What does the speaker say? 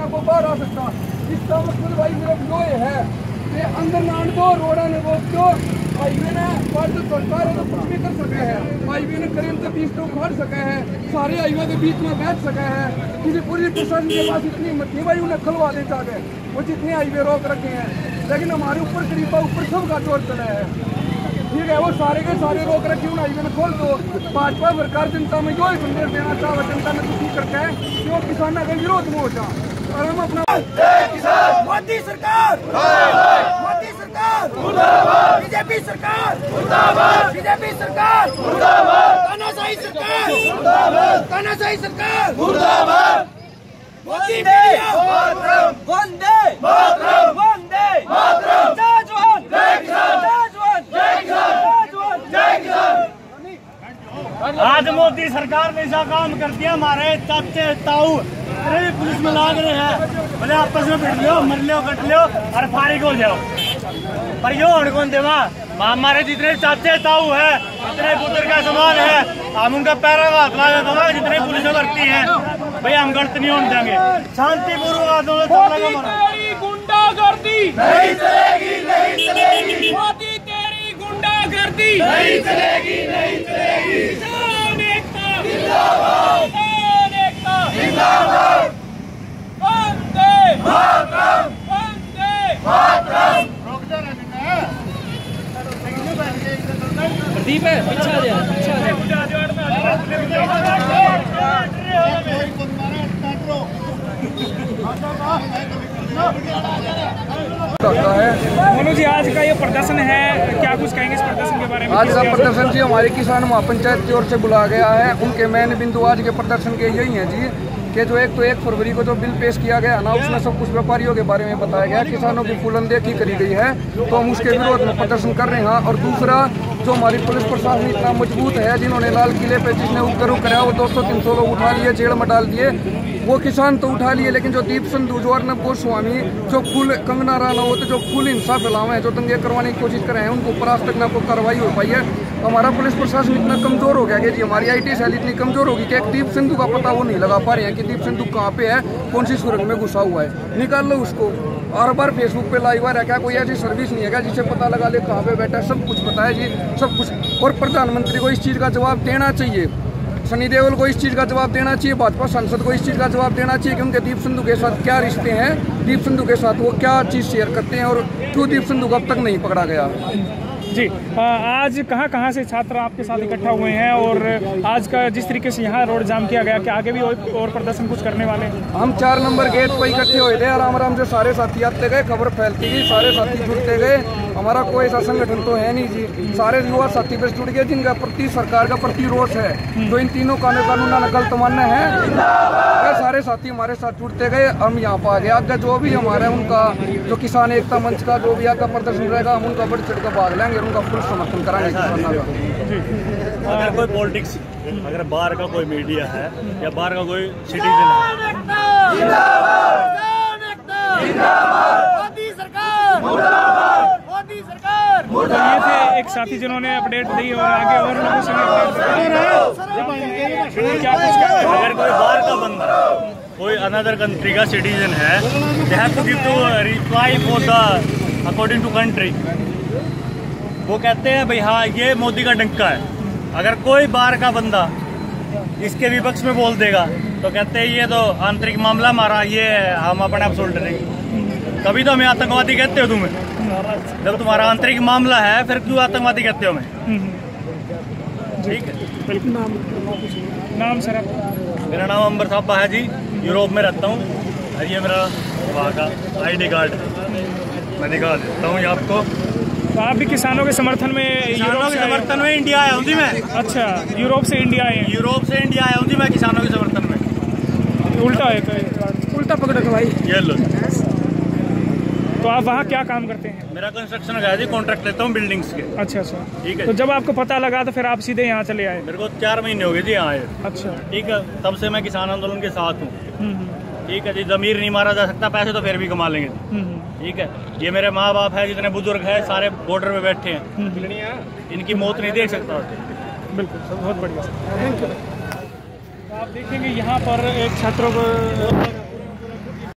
ना को बाहर आ सकता। इसका मतलब भाई मेरा जो है ये अंदर नान दो रोड़ा ने वो जो हाईवे ने वर्ल्ड सरकार है तो कुछ भी कर सके है। हाईवे ने करीब से 20 लोग उखाड़ सके हैं, सारे हाईवे के बीच में बैठ सके हैं। किसी पूरी प्रशासन के पास इतनी हिम्मत नहीं भाई उन्हें खलवा दे चाहते वो जितने हाईवे रोक रखे हैं, लेकिन हमारे ऊपर करीबा ऊपर सबका जोर चला है। ठीक है, वो सारे के सारे रोक रखे उन हाईवे में खोल दो। भाजपा सरकार जनता में जो संदेश देना चाहे जनता ने दुखी करके है कि वो किसानों के विरोध में हो जाए और हम अपना मोदी सरकार मोदी सरकार बीजेपी सरकार बीजेपी सरकार तानाशाही सरकार तानाशाही सरकार मोदी वंदे वंदे जय जवान जय किसान जय जवान जय किसान जय जवान जय किसान। आज मोदी सरकार ने ऐसा काम कर दिया, हमारे चाचे ताऊ अरे पुलिस में लाग रहे हैं, बोले आपस में भिड़ लो मर लो कट लो और फारिग हो जाओ। पर यो कौन देवा हमारे जितने चाचे ताऊ है जितने पुत्र का समान है हम उनका पैरा हाथ लगा दूंगा। जितने पुलिस में भर्ती है भाई हम गलत नहीं होने देंगे, शांतिपूर्वक गुंडागर्दी नहीं चलेगी नहीं चलेगी। मोदी तेरी गुंडागर्दी नहीं चलेगी नहीं चलेगी। प्रदीप है पीछा जा मोनू जी, आज का ये प्रदर्शन है, क्या कुछ कहेंगे इस प्रदर्शन के बारे में? आज का प्रदर्शन जी हमारे किसान महापंचायत की ओर से बुलाया गया है। उनके मेन बिंदु आज के प्रदर्शन के यही हैं जी कि जो 1 फरवरी को जो बिल पेश किया गया ना उसमें सब कुछ व्यापारियों के बारे में बताया गया, किसानों की फूल अनदेखी करी गई है, तो हम उसके विरोध में प्रदर्शन कर रहे हैं। और दूसरा जो हमारी पुलिस प्रशासन इतना मजबूत है, जिन्होंने लाल किले पे जिसने उपकरण कराया वो 200-300 लोग उठा लिए, जेल में डाल दिए, वो किसान तो उठा लिए, लेकिन जो दीप संधू जो अर्नब गोस्वामी जो फुल कंगना राणावत जो फुल हिंसा फैलावे हैं, जो दंगे करवाने की कोशिश कर रहे हैं, उनको ऊपर आज तक ना कोई कार्रवाई हो पाई है। हमारा पुलिस प्रशासन इतना कमजोर हो गया कि जी हमारी IT सेल इतनी कमजोर होगी कि एक दीप सिंधु का पता वो नहीं लगा पा रहे हैं कि दीप सिंधु कहाँ पे है, कौन सी सुरंग में घुसा हुआ है, निकाल लो उसको। और बार फेसबुक पे लाइव है क्या, कोई ऐसी सर्विस नहीं है क्या जिसे पता लगा ले कहाँ पे बैठा है, सब कुछ पता है जी सब कुछ। और प्रधानमंत्री को इस चीज़ का जवाब देना चाहिए, सनी देओल को इस चीज़ का जवाब देना चाहिए, भाजपा सांसद को इस चीज़ का जवाब देना चाहिए कि उनके दीप सिंधु के साथ क्या रिश्ते हैं, दीप सिंधु के साथ वो क्या चीज़ शेयर करते हैं और क्यों दीप सिंधु को अब तक नहीं पकड़ा गया। जी, आज कहाँ से छात्र आपके साथ इकट्ठा हुए हैं और आज का जिस तरीके से यहाँ रोड जाम किया गया, कि आगे भी और प्रदर्शन कुछ करने वाले हैं? हम 4 नंबर गेट पर इकट्ठे हुए थे, आराम से सारे साथी आते गए, खबर फैलती गई, सारे साथी जुड़ते गए। हमारा कोई ऐसा संगठन तो है नहीं जी, सारे युवा साथी पे जुड़ गए जिनका प्रति सरकार का प्रति रोष है, जो इन तीनों कानून गलत मानना है, सारे साथी हमारे साथ जुड़ते गए। हम यहाँ पर आ गए, आगे जो भी हमारा उनका जो किसान एकता मंच का जो भी आगे प्रदर्शन रहेगा हम उनका बढ़ चढ़ कर भाग लेंगे, उनका फुल समर्थन कराएंगे किसानों का। अगर कोई पॉलिटिक्स, अगर बाहर का कोई मीडिया है या बाहर का कोई सिटीजन तो ये थे एक साथी जिन्होंने अपडेट दी और आगे और लोगों से क्या कुछ। अगर कोई बाहर का बंदा कोई अनदर कंट्री का सिटीजन है, they have to give to reply for the according to country. वो कहते हैं भाई हाँ ये मोदी का डंका है। अगर कोई बाहर का बंदा इसके विपक्ष में बोल देगा तो कहते हैं ये तो आंतरिक मामला हमारा, ये हम अपने आप सोल्ड नहीं। तभी तो हमें आतंकवादी कहते हो तुम्हें, जब तुम्हारा आंतरिक मामला है फिर क्यों आतंकवादी कहते हो हमें? ठीक है, बिल्कुल। नाम सर आपका? मेरा नाम अंबर थापा है जी, यूरोप में रहता हूँ और ये मेरा वहाँ का ID कार्ड मैं दिखा देता हूँ आपको। तो आप भी किसानों के समर्थन में किसानों के समर्थन में इंडिया आया हूँ जी मैं। अच्छा, यूरोप से इंडिया आए? यूरोप से इंडिया आया हूँ जी मैं किसानों के समर्थन में। उल्टा है, उल्टा पकड़ो भाई। ये लो। तो आप वहाँ क्या काम करते हैं? मेरा कंस्ट्रक्शन का जी, कॉन्ट्रैक्ट लेता हूँ बिल्डिंग्स के। अच्छा, ठीक है। तो जब आपको पता लगा तो फिर आप सीधे यहाँ चले आए? मेरे को 4 महीने हो गए जी यहाँ आए। अच्छा, ठीक है, तब से मैं किसान आंदोलन के साथ हूँ। ठीक है जी, जमीर नहीं मारा जा सकता, पैसे तो फिर भी कमा लेंगे। ठीक है, ये मेरे माँ बाप है, जितने बुजुर्ग हैं सारे बॉर्डर पे बैठे हैं, इनकी मौत नहीं देख सकता। बिल्कुल, बहुत बढ़िया। आप देखेंगे यहाँ पर एक छात्रों को